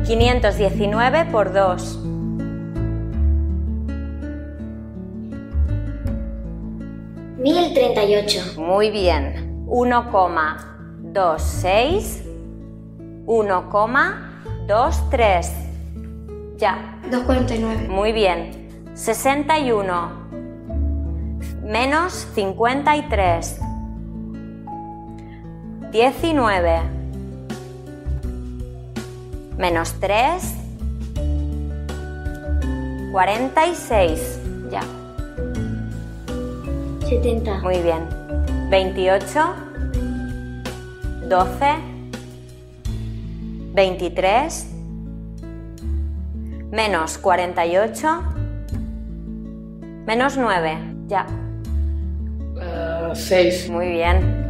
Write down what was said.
519 por 2. $1038. Muy bien. 1,26. 1,23. Ya. $249. Muy bien. 61 menos 53. 19 menos 3. 46. Ya. 70. Muy bien. 28, 12, 23, menos 48, menos 9. Ya. 6. Muy bien.